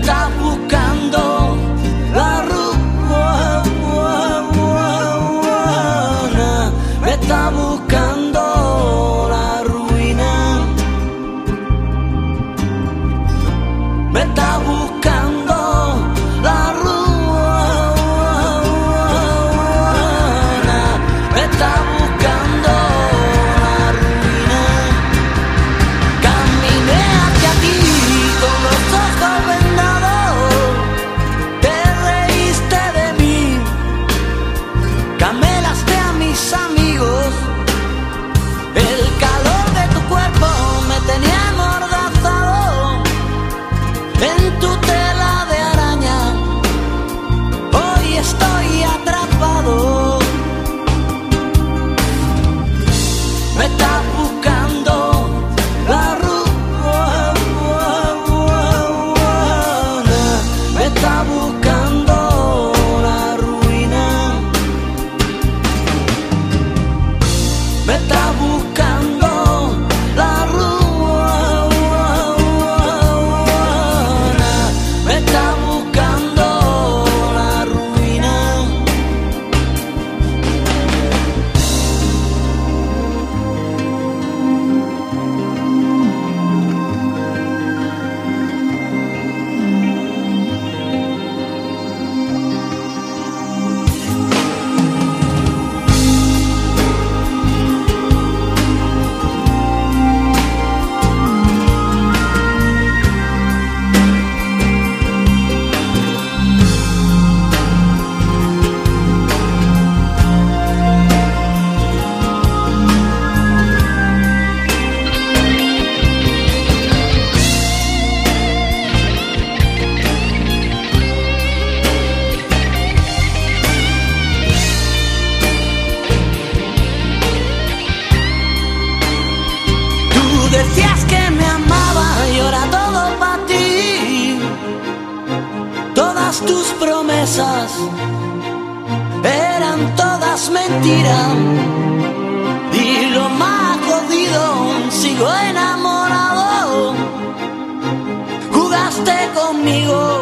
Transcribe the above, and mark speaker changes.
Speaker 1: está buscando la ruina, me está buscando la ruina, me está buscando la ruina, me está buscando la ruina. Caminé hacia ti con los ojos vendados, te reíste de mí, camelaste a mis amigos, el calor de tu cuerpo me tenía amordazado, en tu tela de araña hoy estoy atrapado, me está buscando la ruina, me está buscando la ruina, me está buscando la ruina, me está buscando la ruina. Decías que me amaba y ahora todo para ti. Todas tus promesas eran todas mentiras. Y lo más jodido, sigo enamorado. Jugaste conmigo